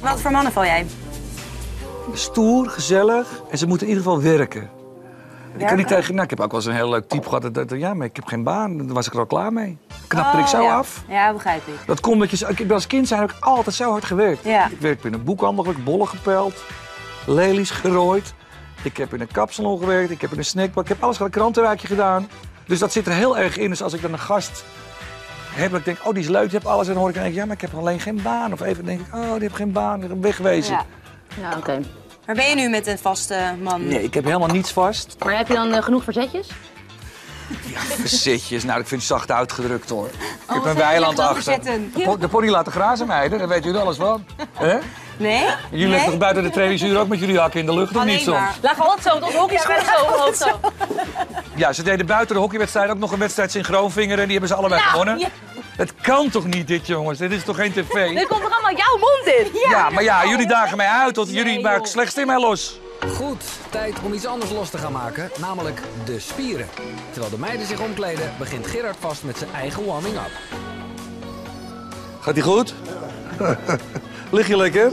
Wat voor mannen val jij? Stoer, gezellig en ze moeten in ieder geval werken. Ik kan niet tegen... Nou, ik heb ook wel eens een heel leuk type gehad. Ja, maar ik heb geen baan. Dan was ik er al klaar mee. Knapte ik zo af. Ja, begrijp ik. Dat komt dat je... Als kind heb ik altijd zo hard gewerkt. Ja. Ik werkte in een boekhandel, ik heb bollen gepeld. Lelies gerooid. Ik heb in een kapsalon gewerkt. Ik heb in een snackbar. Ik heb alles gedaan, een krantenwijkje gedaan. Dus dat zit er heel erg in. Dus als ik dan een gast heb, dat ik denk, oh, die is leuk, die heeft alles. En dan hoor ik dan, ja, maar ik heb alleen geen baan. Of even denk ik, oh, die heeft geen baan, ik ben wegwezen. Ja, ja oké. Waar ben je nu met een vaste man? Nee, ik heb helemaal niets vast. Maar heb je dan genoeg verzetjes? Ja, verzetjes. Nou, ik vind het zacht uitgedrukt, hoor. Ik heb een weiland achter. De pony laten grazen meiden, daar weten jullie alles van. Nee? Jullie liggen toch buiten de trainingsuur ook met jullie hakken in de lucht, of niet soms? Lagen altijd zo, met onze hockeyschoenen zo. Ja, ze deden buiten de hockeywedstrijd ook nog een wedstrijd synchroonvinger en die hebben ze allebei gewonnen. Ja. Het kan toch niet dit, jongens? Dit is toch geen tv? Dit komt toch allemaal jouw mond in? Ja, maar ja, jullie dagen mij uit, tot jullie maken slechts in mij los. Goed, tijd om iets anders los te gaan maken, namelijk de spieren. Terwijl de meiden zich omkleden, begint Gerard vast met zijn eigen warming-up. Gaat die goed? Lig je lekker?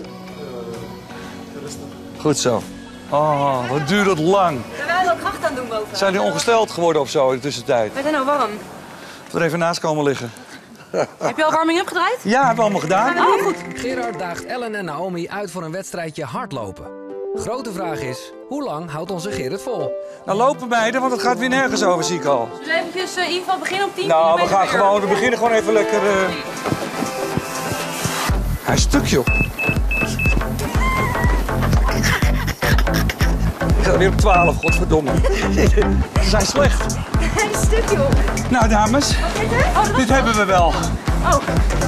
Goed zo. Oh, wat duurt dat lang. We willen ook kracht aan doen boven. Zijn die ongesteld geworden of zo in de tussentijd? Werd het nou warm? Of er even naast komen liggen. Heb je al warming-up gedraaid? Ja, hebben we allemaal gedaan. Oh, goed. Gerard daagt Ellen en Naomi uit voor een wedstrijdje hardlopen. Grote vraag is, hoe lang houdt onze Gerard vol? Nou, lopen meiden, want het gaat weer nergens over, zie ik al. Dus even in ieder geval beginnen op 10 Nou, we beginnen gewoon even lekker... Hij is stuk, joh. Ik ga weer op 12, godverdomme. Ze zijn slecht. Hij is stuk, joh. Nou, dames, dit hebben we wel. Oh.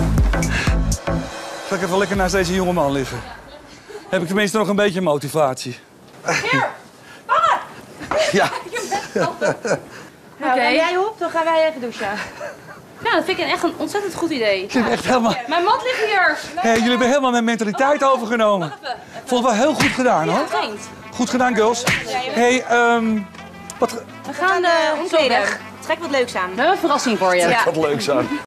Ga ik even lekker naast deze jonge man liggen. Heb ik tenminste nog een beetje motivatie. Hier, mama! Ja. Nou, Oké. jij op, dan gaan wij even douchen. Ja, dat vind ik echt een ontzettend goed idee. Ik vind het echt helemaal... Mijn mat ligt hier. Hey, jullie hebben helemaal mijn mentaliteit overgenomen. Vond het wel heel goed gedaan, hoor. Goed gedaan, girls. Hey, wat... We gaan omkleden. Trek wat leuks aan. We hebben een verrassing voor je. Wat leuks aan.